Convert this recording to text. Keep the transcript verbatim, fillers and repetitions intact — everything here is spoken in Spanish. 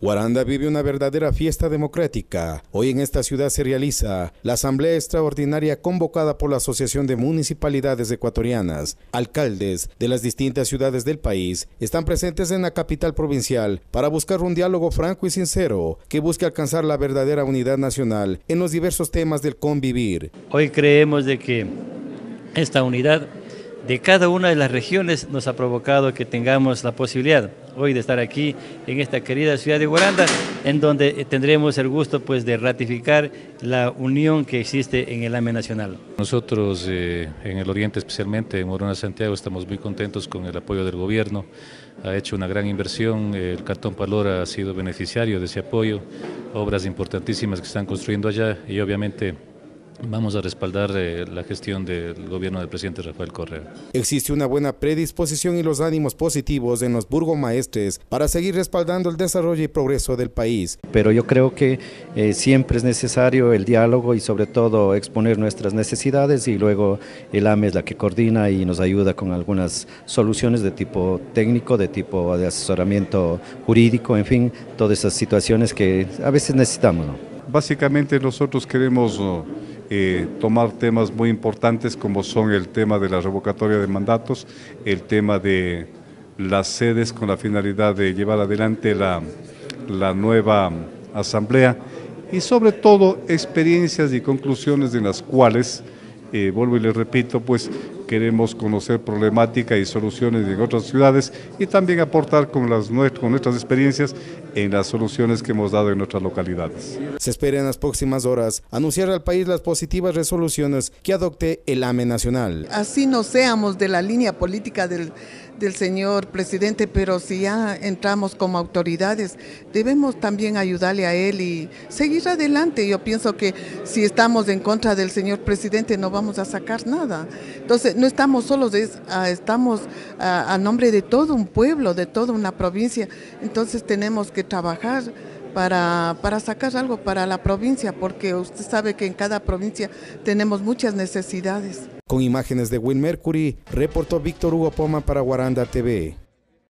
Guaranda vive una verdadera fiesta democrática. Hoy en esta ciudad se realiza la Asamblea Extraordinaria convocada por la Asociación de Municipalidades Ecuatorianas. Alcaldes de las distintas ciudades del país están presentes en la capital provincial para buscar un diálogo franco y sincero que busque alcanzar la verdadera unidad nacional en los diversos temas del convivir. Hoy creemos de que esta unidad de cada una de las regiones nos ha provocado que tengamos la posibilidad hoy de estar aquí en esta querida ciudad de Guaranda, en donde tendremos el gusto pues de ratificar la unión que existe en el A M E nacional. Nosotros eh, en el oriente, especialmente en Morona, Santiago, estamos muy contentos con el apoyo del gobierno. Ha hecho una gran inversión, el Cantón Palora ha sido beneficiario de ese apoyo, obras importantísimas que están construyendo allá y obviamente vamos a respaldar eh, la gestión del gobierno del presidente Rafael Correa. Existe una buena predisposición y los ánimos positivos en los burgomaestres para seguir respaldando el desarrollo y progreso del país. Pero yo creo que eh, siempre es necesario el diálogo y sobre todo exponer nuestras necesidades, y luego el A M E es la que coordina y nos ayuda con algunas soluciones de tipo técnico, de tipo de asesoramiento jurídico, en fin, todas esas situaciones que a veces necesitamos, ¿no? Básicamente nosotros queremos ¿no? Eh, tomar temas muy importantes como son el tema de la revocatoria de mandatos, el tema de las sedes con la finalidad de llevar adelante la, la nueva asamblea y sobre todo experiencias y conclusiones en las cuales, eh, vuelvo y les repito, pues queremos conocer problemática y soluciones en otras ciudades y también aportar con, las, con nuestras experiencias en las soluciones que hemos dado en nuestras localidades. Se espera en las próximas horas anunciar al país las positivas resoluciones que adopte el A M E nacional. Así no seamos de la línea política del, del señor presidente, pero si ya entramos como autoridades, debemos también ayudarle a él y seguir adelante. Yo pienso que si estamos en contra del señor presidente no vamos a sacar nada. Entonces no estamos solos, es, uh, estamos uh, a nombre de todo un pueblo, de toda una provincia. Entonces tenemos que trabajar para, para sacar algo para la provincia, porque usted sabe que en cada provincia tenemos muchas necesidades. Con imágenes de Will Mercury, reportó Víctor Hugo Poma para Guaranda T V.